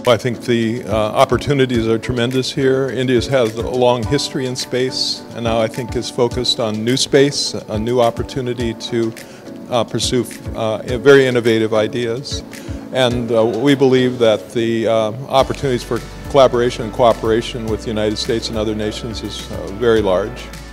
I think the opportunities are tremendous here. India has a long history in space, and now I think is focused on new space, a new opportunity to pursue very innovative ideas. And we believe that the opportunities for collaboration and cooperation with the United States and other nations is very large.